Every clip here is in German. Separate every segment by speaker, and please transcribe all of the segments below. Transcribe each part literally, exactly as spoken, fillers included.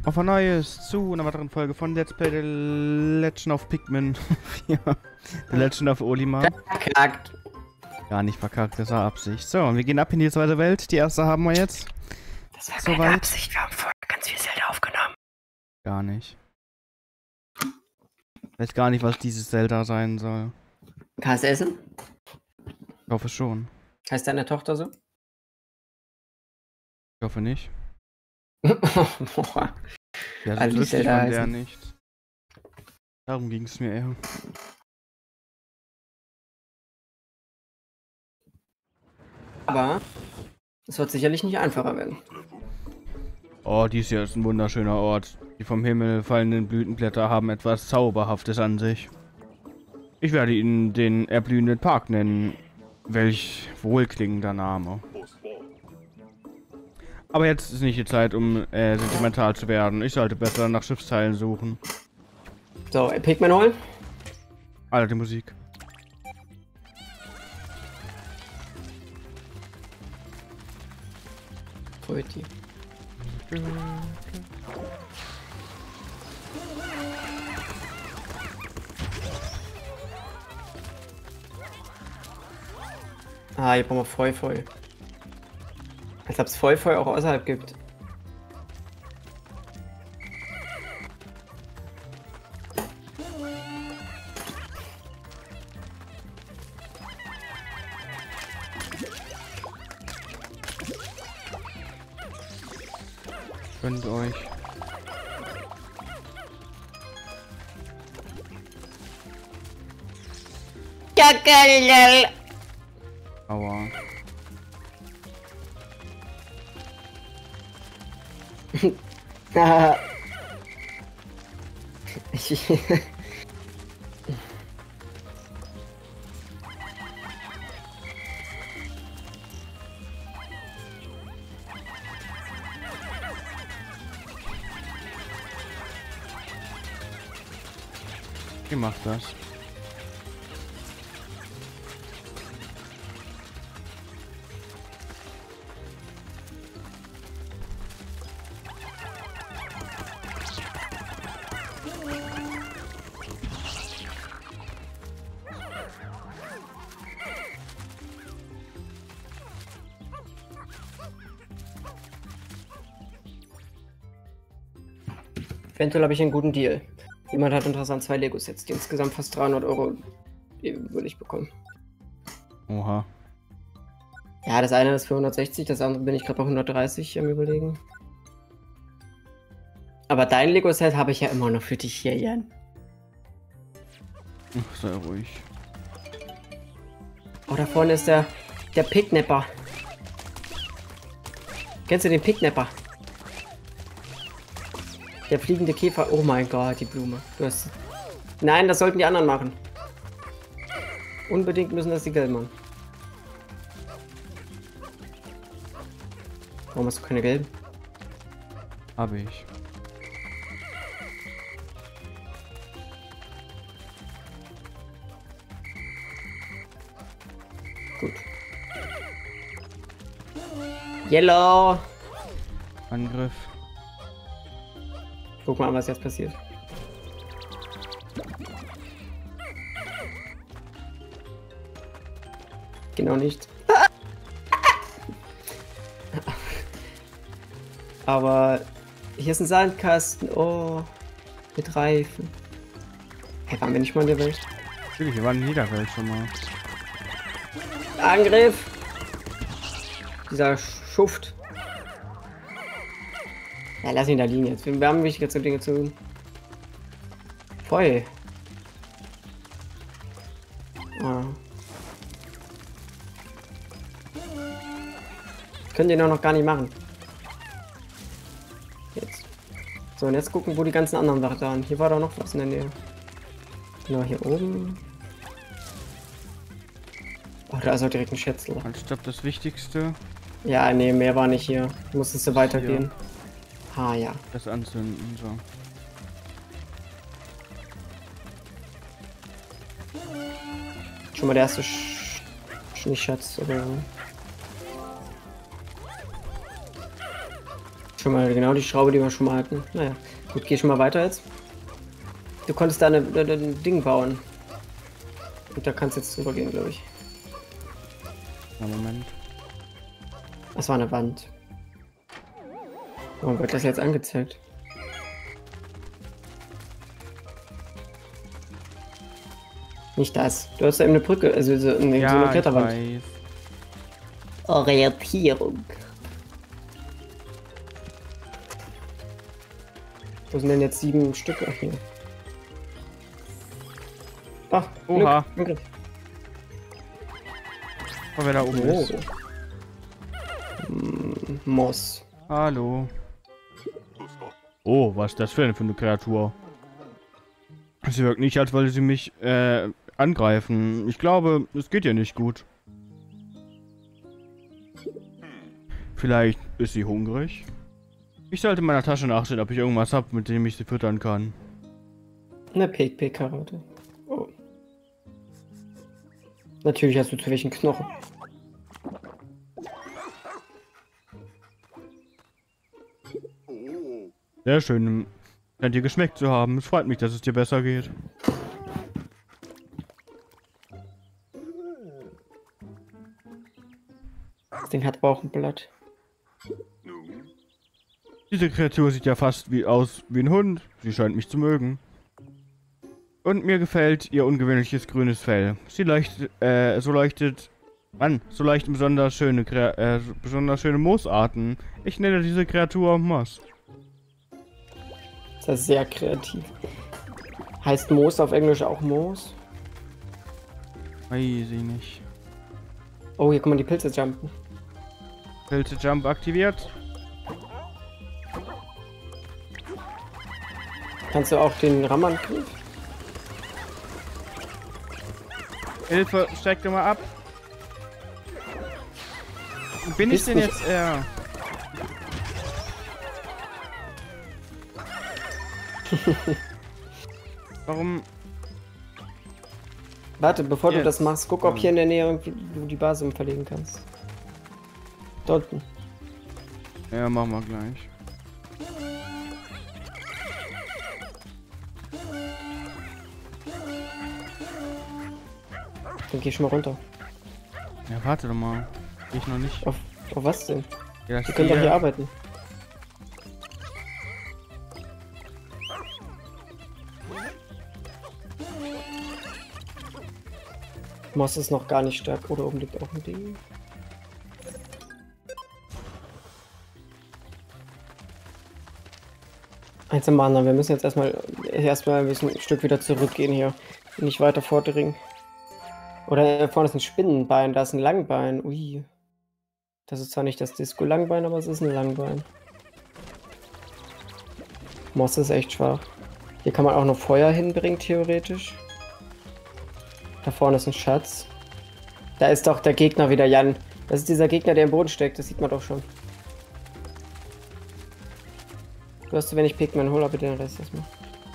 Speaker 1: Auf ein neues zu einer weiteren Folge von Let's Play The Legend of Pikmin vier. The Legend of Olimar.
Speaker 2: Verkackt.
Speaker 1: Gar nicht verkackt, das war Absicht. So, und wir gehen ab in die zweite Welt. Die erste haben wir jetzt.
Speaker 2: Das war
Speaker 1: Soweit.
Speaker 2: keine Absicht, wir haben vorher ganz viel Zelda aufgenommen.
Speaker 1: Gar nicht. Ich weiß gar nicht, was dieses Zelda sein soll.
Speaker 2: Kannst du essen?
Speaker 1: Ich hoffe schon.
Speaker 2: Heißt deine Tochter so?
Speaker 1: Ich hoffe nicht.
Speaker 2: Boah.
Speaker 1: Ja,
Speaker 2: Alle,
Speaker 1: sonst
Speaker 2: die
Speaker 1: wüsste ich
Speaker 2: Zelda
Speaker 1: von der
Speaker 2: heißen.
Speaker 1: nicht. Darum ging es mir eher.
Speaker 2: Aber es wird sicherlich nicht einfacher werden.
Speaker 1: Oh, dies hier ist ein wunderschöner Ort. Die vom Himmel fallenden Blütenblätter haben etwas Zauberhaftes an sich. Ich werde ihn den erblühenden Park nennen. Welch wohlklingender Name. Aber jetzt ist nicht die Zeit, um äh, sentimental zu werden. Ich sollte besser nach Schiffsteilen suchen.
Speaker 2: So, Pikmin holen.
Speaker 1: Alte Musik.
Speaker 2: Brötchen. Ah, hier brauchen wir Feu, Feu. Als ob es Feu, Feu auch außerhalb gibt.
Speaker 1: Gönnt euch. Aua.
Speaker 2: Ah. Ich-
Speaker 1: Wie macht das?
Speaker 2: Eventuell habe ich einen guten Deal. Jemand hat interessant zwei Lego-Sets, die insgesamt fast dreihundert Euro würde ich bekommen.
Speaker 1: Oha.
Speaker 2: Ja, das eine ist für hundertsechzig, das andere bin ich gerade bei hundertdreißig am Überlegen. Aber dein Lego-Set habe ich ja immer noch für dich hier, Jan.
Speaker 1: Ach, sei ruhig.
Speaker 2: Oh, da vorne ist der, der Picknapper. Kennst du den Picknapper? Der fliegende Käfer. Oh mein Gott, die Blume. Du hast... Nein, das sollten die anderen machen. Unbedingt müssen das die Gelben machen. Warum hast du keine Gelben?
Speaker 1: Habe ich.
Speaker 2: Gut. Yellow.
Speaker 1: Angriff.
Speaker 2: Guck mal an, was jetzt passiert. Genau nicht. Aber hier ist ein Sandkasten. Oh. Mit Reifen. Hey, waren wir nicht mal in der Welt?
Speaker 1: Natürlich, wir waren in jeder Welt schon mal.
Speaker 2: Angriff! Dieser Schuft. Ja, lass ihn da liegen jetzt. Wir haben wichtige Dinge zu tun. Voll. Ah. Können den auch noch gar nicht machen. Jetzt. So, und jetzt gucken, wo die ganzen anderen Sachen waren. Hier war doch noch was in der Nähe. Genau, hier oben. Oh, da ist auch direkt ein Schätzler.
Speaker 1: Ich glaube, das Wichtigste,
Speaker 2: Ja, nee, mehr war nicht hier. Musstest du weitergehen. Ah, ja.
Speaker 1: das anzünden. So.
Speaker 2: Schon mal der erste Sch Sch nicht Schatz oder so. Schon mal genau die Schraube, die wir schon mal hatten. Naja, gut, geh schon mal weiter jetzt. Du konntest da eine, eine, ein Ding bauen. Und da kannst du jetzt drüber gehen, glaube ich.
Speaker 1: Na, Moment.
Speaker 2: Das war eine Wand. Warum wird das jetzt angezeigt? Nicht das. Du hast da eben eine Brücke, also so eine,
Speaker 1: Ja,
Speaker 2: so eine
Speaker 1: ich
Speaker 2: Kletterwand.
Speaker 1: weiß.
Speaker 2: Orientierung. Wo sind denn jetzt sieben Stücke? Ach, hier. Ach,
Speaker 1: Oha.
Speaker 2: Glück, Glück.
Speaker 1: Oh, wer da oben
Speaker 2: Oh.
Speaker 1: ist.
Speaker 2: Hm, Moss.
Speaker 1: Hallo. Oh, was ist das für eine, für eine Kreatur? Sie wirkt nicht, als wollte sie mich äh, angreifen. Ich glaube, es geht ihr nicht gut. Vielleicht ist sie hungrig. Ich sollte in meiner Tasche nachsehen, ob ich irgendwas habe, mit dem ich sie füttern kann.
Speaker 2: Eine Pek-Pek-Karotte. Oh. Natürlich hast du zu welchen Knochen.
Speaker 1: Sehr schön. Scheint dir geschmeckt zu haben. Es freut mich, dass es dir besser geht.
Speaker 2: Das Ding hat aber auch ein Blatt.
Speaker 1: Diese Kreatur sieht ja fast wie aus wie ein Hund. Sie scheint mich zu mögen. Und mir gefällt ihr ungewöhnliches grünes Fell. Sie leuchtet, äh, so leuchtet, Mann, so leuchten besonders schöne, Krea äh, besonders schöne Moosarten. Ich nenne diese Kreatur Moss.
Speaker 2: Das ist sehr kreativ. Heißt Moos auf Englisch auch Moos?
Speaker 1: Weiß ich nicht.
Speaker 2: Oh, hier kann man die Pilze jumpen.
Speaker 1: Pilze Jump aktiviert.
Speaker 2: Kannst du auch den Rammern-Griff?
Speaker 1: Hilfe, steig doch mal ab. Wo bin ich
Speaker 2: Bist
Speaker 1: denn
Speaker 2: nicht-
Speaker 1: jetzt? Ja. Warum?
Speaker 2: Warte, bevor du
Speaker 1: Jetzt.
Speaker 2: das machst, guck, ob
Speaker 1: Ja.
Speaker 2: hier in der Nähe irgendwie du die Basis verlegen kannst. Dort unten.
Speaker 1: Ja, machen wir gleich.
Speaker 2: Dann geh schon mal runter.
Speaker 1: Ja, warte doch mal. Geh ich noch nicht.
Speaker 2: Auf, auf was denn?
Speaker 1: Ja,
Speaker 2: Wir können doch hier arbeiten. Moss ist noch gar nicht stark. Oder oben liegt auch ein Ding. Eins am anderen. Wir müssen jetzt erstmal erstmal ein bisschen ein Stück wieder zurückgehen hier. Nicht weiter vordringen. Oder da vorne ist ein Spinnenbein, da ist ein Langbein. Ui. Das ist zwar nicht das Disco-Langbein, aber es ist ein Langbein. Moss ist echt schwach. Hier kann man auch noch Feuer hinbringen, theoretisch. Da vorne ist ein Schatz. Da ist doch der Gegner wieder, Jan. Das ist dieser Gegner, der im Boden steckt. Das sieht man doch schon. Du hast zu wenig Pikmin. Hol aber bitte den Rest erstmal.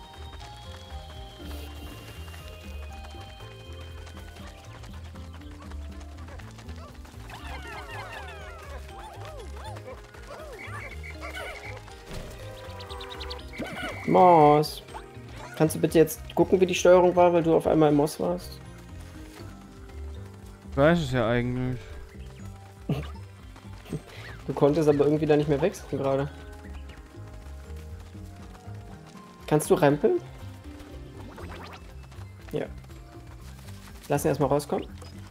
Speaker 2: Moss. Kannst du bitte jetzt gucken, wie die Steuerung war, weil du auf einmal im Moss warst?
Speaker 1: Ich weiß es ja eigentlich.
Speaker 2: Du konntest aber irgendwie da nicht mehr wechseln gerade. Kannst du rempeln? Ja. Lass ihn erstmal rauskommen.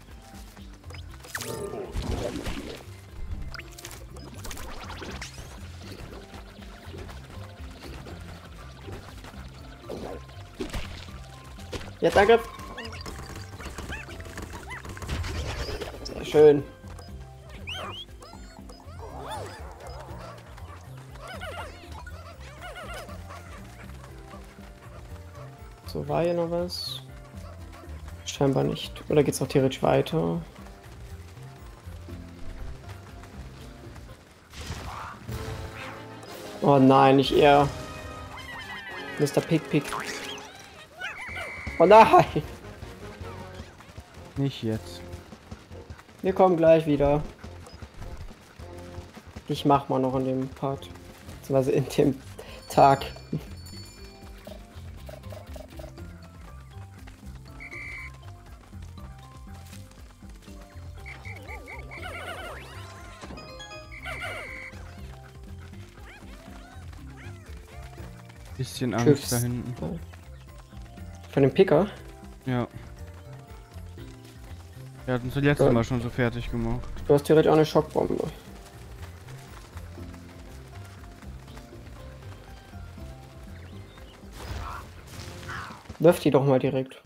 Speaker 2: Jetzt Angriff. Sehr schön. So, war hier noch was? Scheinbar nicht. Oder geht's noch theoretisch weiter? Oh nein, nicht er. Mister Pick Pick. Oh nein!
Speaker 1: Nicht jetzt.
Speaker 2: Wir kommen gleich wieder. Ich mach mal noch an dem Part. beziehungsweise in dem Tag.
Speaker 1: Bisschen Angst
Speaker 2: Tschüss.
Speaker 1: da hinten.
Speaker 2: Von dem Picker?
Speaker 1: Ja. Wir hatten das letzte
Speaker 2: Ja.
Speaker 1: Mal schon so fertig gemacht.
Speaker 2: Du hast theoretisch auch eine Schockbombe. Wirf die doch mal direkt.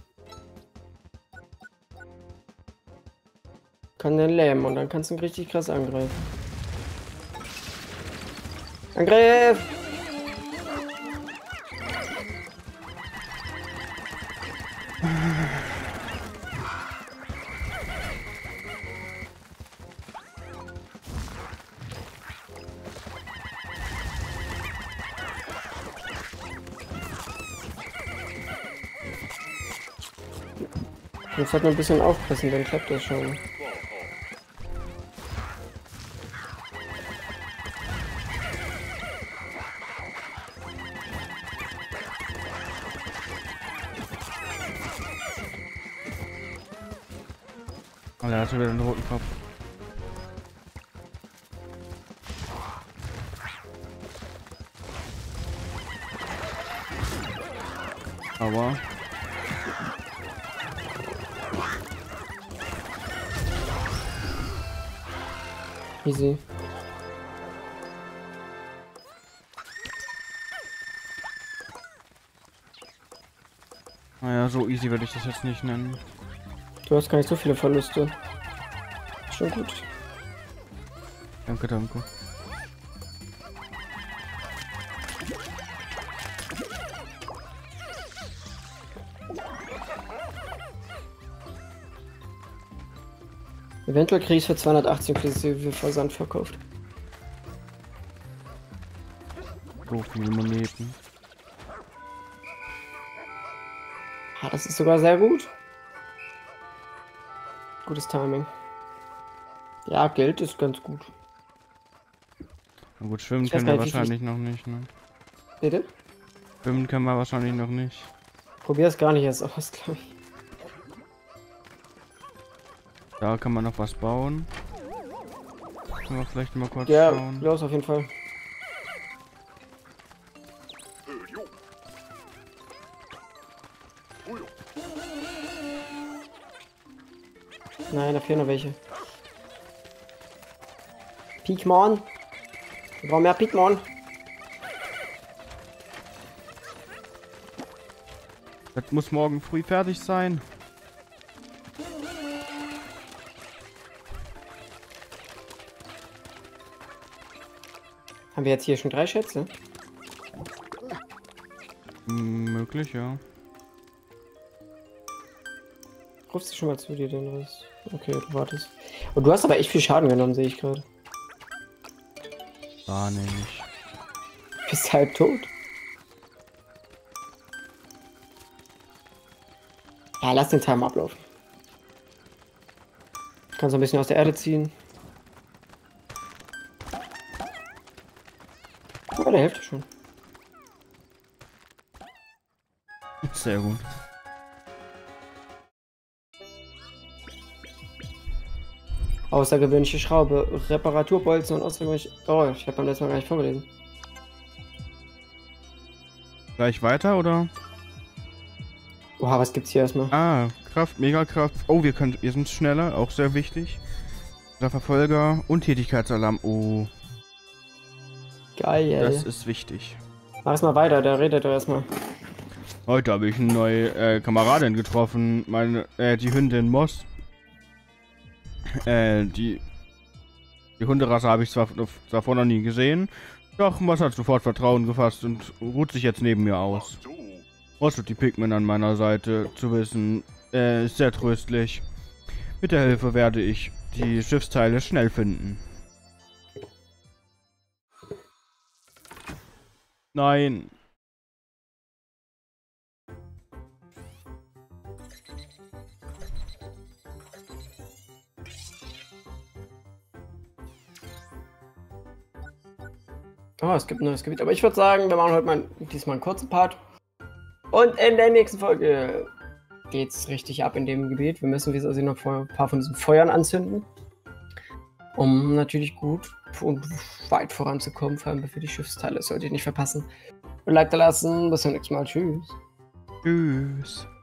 Speaker 2: Kann den lähmen und dann kannst du ihn richtig krass angreifen. Angriff! Jetzt halt nur ein bisschen aufpassen, dann klappt das schon.
Speaker 1: Oh, er hatte wieder einen roten Kopf. Aber
Speaker 2: Easy.
Speaker 1: naja, so easy würde ich das jetzt nicht nennen.
Speaker 2: Du hast gar nicht so viele Verluste. Schon gut.
Speaker 1: Danke, danke.
Speaker 2: Eventuell krieg ich für zweihundertachtzig inklusive Versand verkauft.
Speaker 1: So viele Moneten.
Speaker 2: Ah, das ist sogar sehr gut. Gutes Timing. Ja, Geld ist ganz gut.
Speaker 1: Na gut, schwimmen
Speaker 2: Ich weiß
Speaker 1: können wir
Speaker 2: gar nicht, wie
Speaker 1: wahrscheinlich noch nicht, ne?
Speaker 2: Bitte?
Speaker 1: Schwimmen können wir wahrscheinlich noch nicht.
Speaker 2: Probier es gar nicht erst aus, glaube ich.
Speaker 1: Da kann man noch was bauen. Können wir vielleicht mal kurz
Speaker 2: Ja,
Speaker 1: schauen.
Speaker 2: los auf jeden Fall. Nein, da fehlen noch welche. Pikmon. Wir brauchen mehr Pikmon.
Speaker 1: Das muss morgen früh fertig sein.
Speaker 2: Haben wir jetzt hier schon drei Schätze?
Speaker 1: Hm, möglich, ja.
Speaker 2: Rufst du schon mal zu dir den Riss? Okay, du wartest. Und du hast aber echt viel Schaden genommen, sehe ich gerade.
Speaker 1: Ah, nee, nicht.
Speaker 2: Bist halb tot. Ja, lass den Timer ablaufen. Kannst du ein bisschen aus der Erde ziehen. Aber der Hälfte schon.
Speaker 1: Sehr gut.
Speaker 2: Außergewöhnliche Schraube, Reparaturbolzen und außergewöhnliche... Oh, ich habe beim letzten Mal gar nicht vorgelesen.
Speaker 1: Gleich weiter, oder?
Speaker 2: Oha, was gibt's hier erstmal?
Speaker 1: Ah, Kraft, Megakraft. Oh, wir können, wir sind schneller, auch sehr wichtig. Der Verfolger und Tätigkeitsalarm. Oh,
Speaker 2: Geil.
Speaker 1: das ist wichtig.
Speaker 2: Mach es mal weiter, der redet doch erstmal.
Speaker 1: Heute habe ich eine neue äh, Kameradin getroffen, meine, äh, die Hündin Moss. Äh, die, die Hunderasse habe ich zwar davor noch nie gesehen, doch Moss hat sofort Vertrauen gefasst und ruht sich jetzt neben mir aus. Moss und die Pikmin an meiner Seite zu wissen, äh, ist sehr tröstlich. Mit der Hilfe werde ich die Schiffsteile schnell finden. Nein.
Speaker 2: Oh, es gibt ein neues Gebiet. Aber ich würde sagen, wir machen heute mal diesmal einen kurzen Part. Und in der nächsten Folge geht's richtig ab in dem Gebiet. Wir müssen, wie es aussieht, noch ein paar von diesen Feuern anzünden. Um natürlich gut und weit voranzukommen, vor allem für die Schiffsteile. Das solltet ihr nicht verpassen. Und Like da lassen. Bis zum nächsten Mal. Tschüss.
Speaker 1: Tschüss.